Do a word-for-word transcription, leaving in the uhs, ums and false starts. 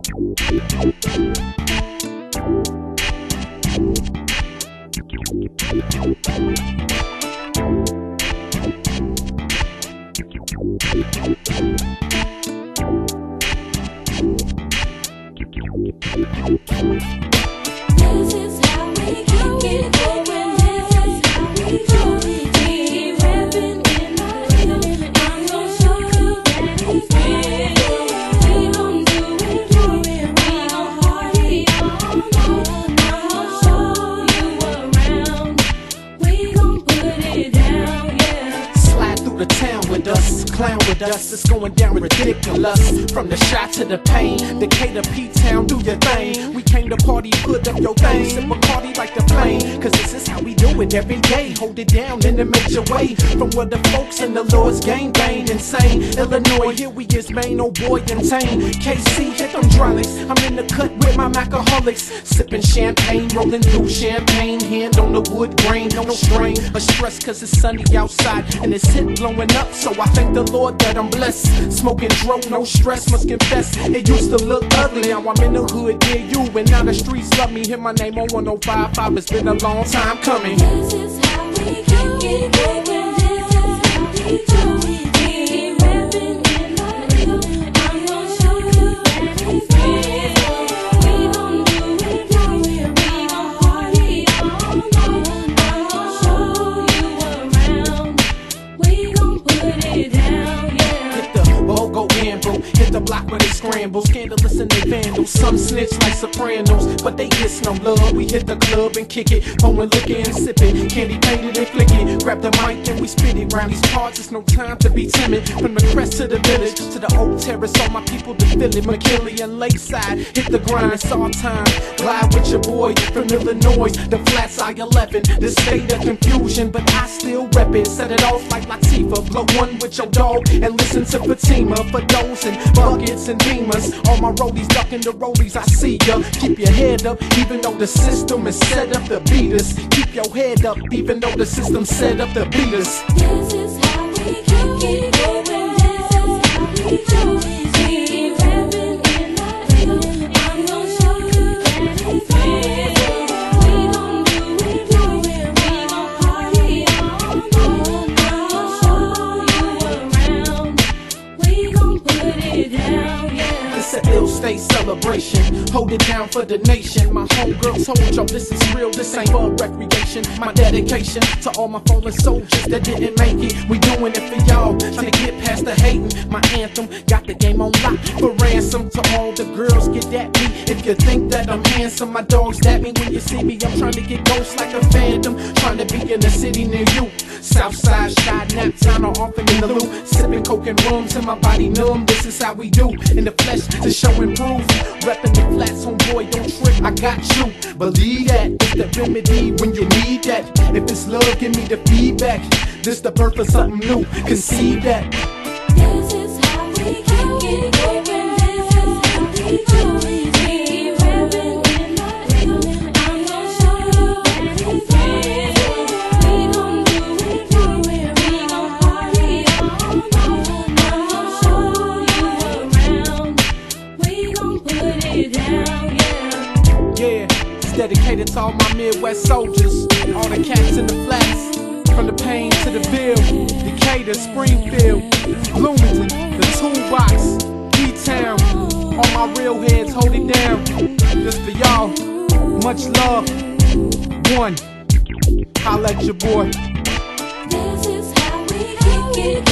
This is how we kick it, going. This is how we do it. We rapping in my rhythm. I'm gonna show you that it's real. We gon' do it, do it. We gon' party all night. I'm gonna show you around. We gon' put it down, yeah. Slide through the town with us, clown with us, it's going down ridiculous. From the shot to the pain, Decatur, P-Town, do your thing. We came to party, put up your thing, sip Bacardi like the plane. Cause this is how we do it every day. Hold it down in a major way. From where the folks in the Lord's gang bang insane. Illinois, here we is, Maine, oh boy, and Tane. K C, hit them hydraulics. I'm in the cut with my alcoholics. Sipping champagne, rolling through champagne. Hand on the wood grain, no strain or stress. Cause it's sunny outside and it's hit blowing up. So I thank the Lord that I'm blessed. Smoking dro, no stress, must confess. It used to look ugly, now I'm in the hood, yeah you. And now the streets love me, hear my name on one oh five five. It's been a long time coming. This is how we kick it, going. This is how we do it. We rapping in my rhythm. I'm gonna show you that it's real. We gon' do it, do it. We gon' party all night. I'm gonna show you around. We gon' put it down, yeah. Hit the BOGO gamble, hit the block where they scramble. Scandalous and they vandals, some snitch like Sopranos, but they get no love. We hit the club and kick it, pouring liquor and sip it. Candy painted and flick it, grab the mic and we spit it. Round these parts, it's no time to be timid. From the crest to the village, to the old terrace, all my people to feel it. McKinley and Lakeside, hit the grind, it's our time. Glide with your boy from Illinois, the flats I eleven. The state of confusion, but I still rep it. Set it off like Latifah, blow one with your dog and listen to Fatima. For those in buckets and beamers, all my rollies ducking the rollies, I see ya. Keep your head up, even though the system is set up to beat us. Keep your head up, even though the system set up to beat us. This is how we kick it, going. This is how we do it. We rapping in my rhythm. I'm gonna show you that it's real. We gon' do it, do it. We gon' party all night. I'm gonna show you around. We gon' put it down, yeah. It's an ill state celebration, hold it down for the nation. My homegirl told y'all this is real, this ain't for recreation. My dedication to all my fallen soldiers that didn't make it. We doing it for y'all, trying to get past the hating. My anthem got the game on lock for ransom. To all the girls, get at me if you think that I'm handsome. My dogs stab me when you see me. I'm trying to get ghosts like a phantom, trying to be in a city near you. Southside, shy, nap town, or often in the loop. Sipping coke and rum till my body numb. This is how we do in the flesh to show and prove. Reppin' the flats, homeboy, don't trip, I got you. Believe that, it's the remedy when you need that. If it's love, give me the feedback. This the birth of something new, conceive that. This is how we kick it, going. This is how we do it. We rapping in my rhythm. I'm gonna show you that it's real. We gon' do it, do it. We gon' party all night. I'm gonna show you around. We gon' put it down, yeah. Yeah, it's dedicated to all my Midwest soldiers, all the cats in the flats, from the Pain to the Ville, Decatur, Springfield, Bloomington, the Toolbox, D-Town, all my real heads, hold it down. Just for y'all, much love. One, holla at your boy. This is how we kick it.